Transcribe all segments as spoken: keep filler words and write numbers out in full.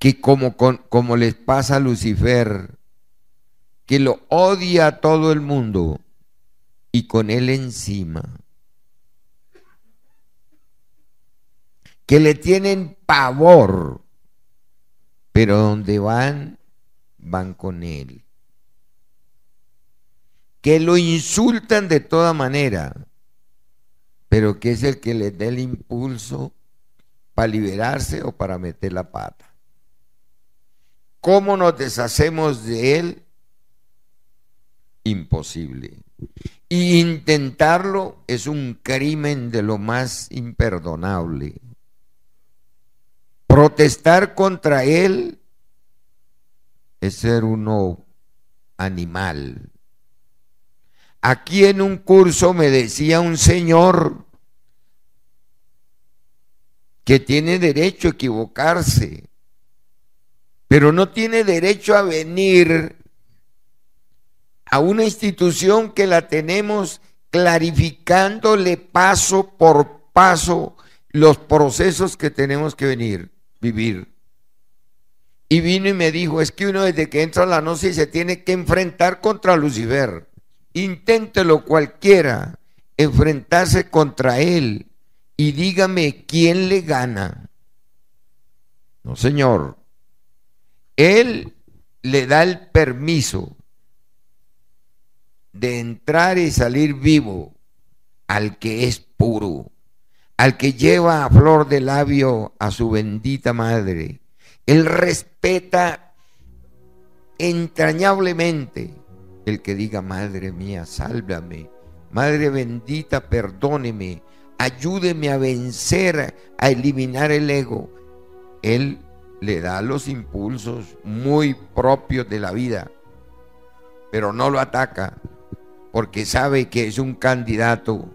que como, con, como les pasa a Lucifer, que lo odia a todo el mundo y con él encima, que le tienen pavor, pero donde van, van con él, que lo insultan de toda manera, pero que es el que les da el impulso para liberarse o para meter la pata. ¿Cómo nos deshacemos de él? Imposible. Y intentarlo es un crimen de lo más imperdonable. Protestar contra él es ser uno animal. Aquí en un curso me decía un señor que tiene derecho a equivocarse, pero no tiene derecho a venir a una institución que la tenemos clarificándole paso por paso los procesos que tenemos que venir, vivir. Y vino y me dijo, es que uno desde que entra a la gnosis se tiene que enfrentar contra Lucifer. Inténtelo cualquiera, enfrentarse contra él y dígame quién le gana. No, señor. Él le da el permiso de entrar y salir vivo al que es puro, al que lleva a flor de labio a su bendita madre. Él respeta entrañablemente el que diga, madre mía, sálvame, madre bendita, perdóneme, ayúdeme a vencer, a eliminar el ego. Él le da los impulsos muy propios de la vida, pero no lo ataca, porque sabe que es un candidato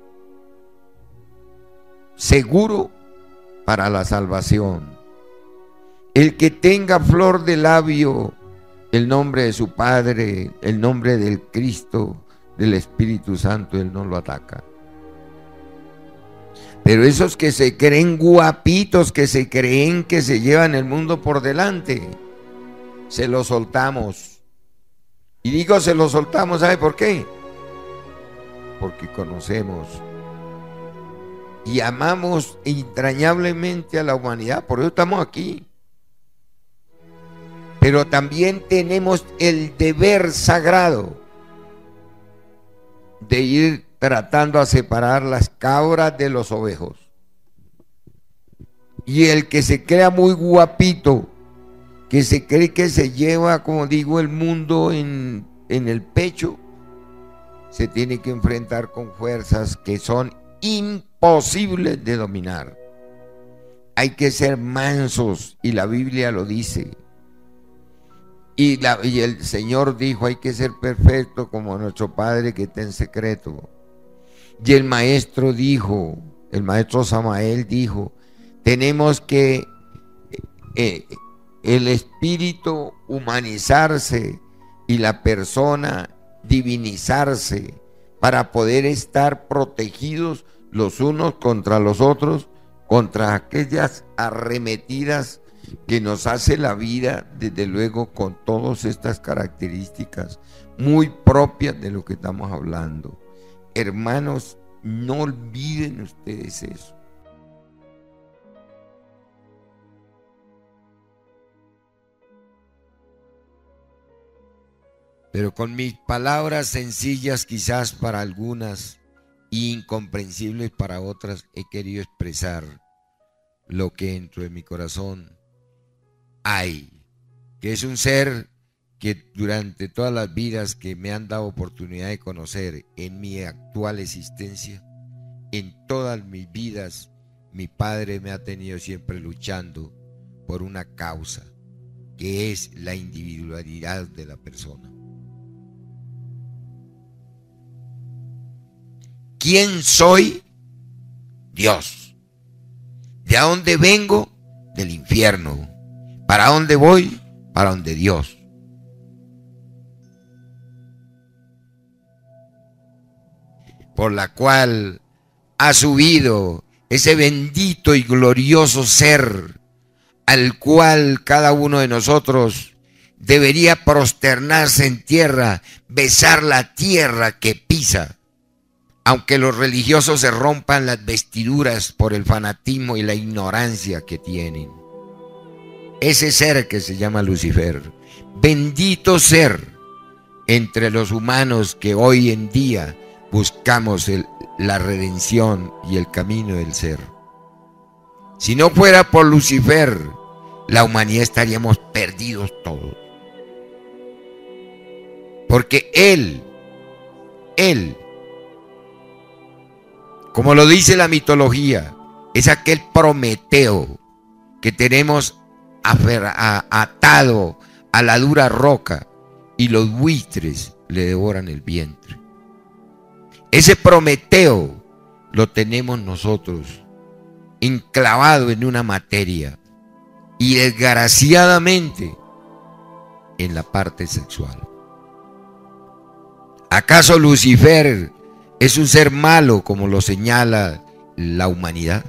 seguro para la salvación. El que tenga flor de labio el nombre de su Padre, el nombre del Cristo, del Espíritu Santo, él no lo ataca. Pero esos que se creen guapitos, que se creen que se llevan el mundo por delante, se lo soltamos. Y digo se lo soltamos, ¿sabe por qué? Porque conocemos y amamos entrañablemente a la humanidad, por eso estamos aquí. Pero también tenemos el deber sagrado de ir tratando a separar las cabras de los ovejos. Y el que se crea muy guapito, que se cree que se lleva, como digo, el mundo en, en el pecho, se tiene que enfrentar con fuerzas que son imposibles de dominar. Hay que ser mansos, y la Biblia lo dice. Y, la, y el Señor dijo, hay que ser perfecto como nuestro Padre que está en secreto. Y el maestro dijo, el maestro Samael dijo, tenemos que eh, el espíritu humanizarse y la persona divinizarse para poder estar protegidos los unos contra los otros, contra aquellas arremetidas que nos hace la vida, desde luego con todas estas características muy propias de lo que estamos hablando. Hermanos, no olviden ustedes eso. Pero con mis palabras sencillas quizás para algunas e incomprensibles para otras, he querido expresar lo que dentro de mi corazón hay, que es un ser que durante todas las vidas que me han dado oportunidad de conocer en mi actual existencia, en todas mis vidas, mi Padre me ha tenido siempre luchando por una causa, que es la individualidad de la persona. ¿Quién soy? Dios. ¿De dónde vengo? Del infierno. ¿Para dónde voy? Para donde Dios. Por la cual ha subido ese bendito y glorioso ser al cual cada uno de nosotros debería prosternarse en tierra, besar la tierra que pisa, aunque los religiosos se rompan las vestiduras por el fanatismo y la ignorancia que tienen. Ese ser que se llama Lucifer, bendito ser entre los humanos que hoy en día buscamos el, la redención y el camino del ser. Si no fuera por Lucifer, la humanidad estaríamos perdidos todos. Porque él, él, como lo dice la mitología, es aquel Prometeo que tenemos atado a la dura roca y los buitres le devoran el vientre. Ese Prometeo lo tenemos nosotros enclavado en una materia y desgraciadamente en la parte sexual. ¿Acaso Lucifer es un ser malo como lo señala la humanidad?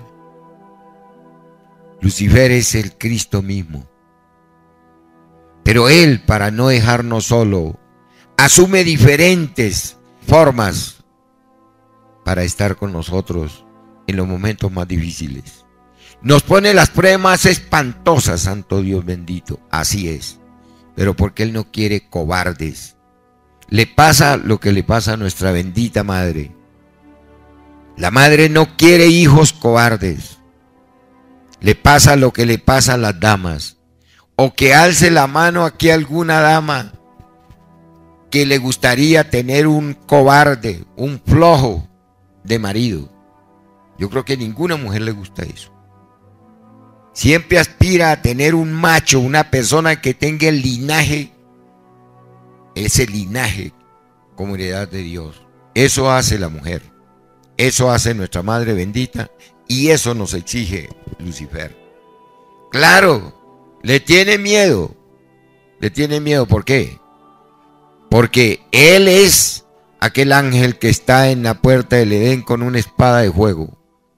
Lucifer es el Cristo mismo. Pero él, para no dejarnos solo, asume diferentes formas para estar con nosotros en los momentos más difíciles. Nos pone las pruebas más espantosas, santo Dios bendito. Así es. Pero porque él no quiere cobardes. Le pasa lo que le pasa a nuestra bendita madre. La madre no quiere hijos cobardes. Le pasa lo que le pasa a las damas. O que alce la mano aquí alguna dama que le gustaría tener un cobarde, un flojo de marido. Yo creo que a ninguna mujer le gusta eso. Siempre aspira a tener un macho, una persona que tenga el linaje, ese linaje como heredad de Dios. Eso hace la mujer. Eso hace nuestra madre bendita y eso nos exige Lucifer. Claro. Le tiene miedo, le tiene miedo, ¿por qué? Porque él es aquel ángel que está en la puerta del Edén con una espada de fuego.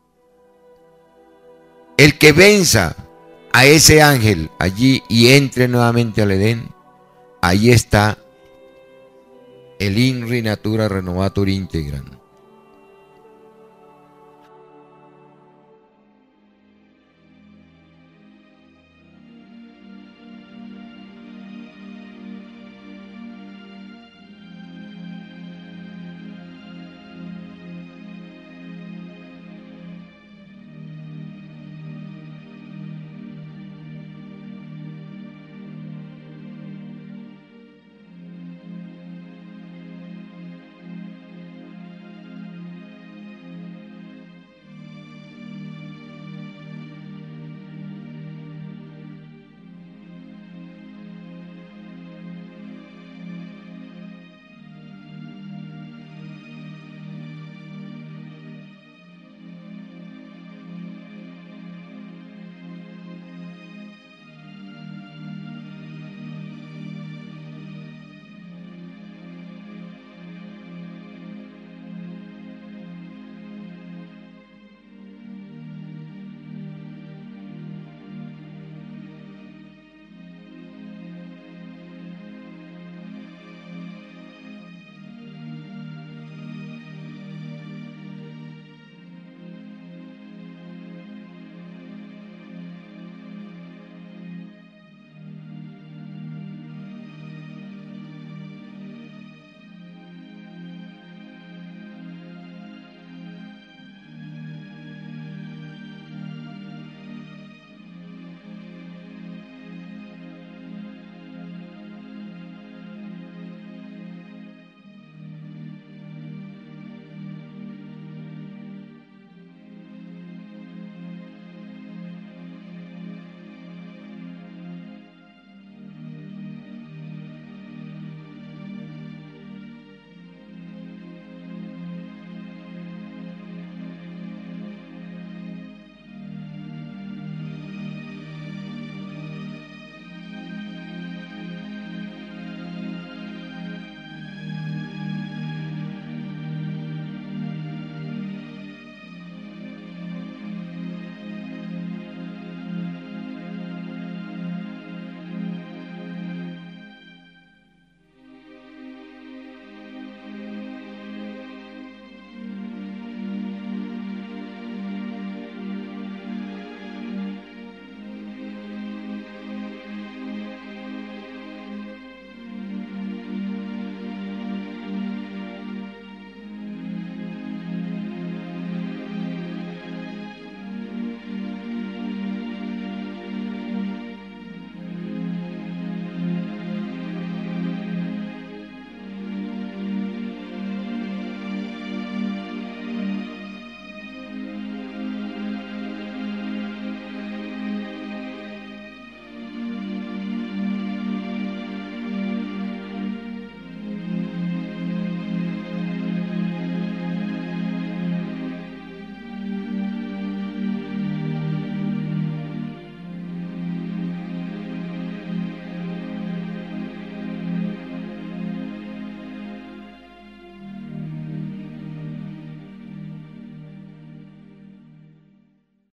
El que venza a ese ángel allí y entre nuevamente al Edén, ahí está el INRI Natura Renovator Integran.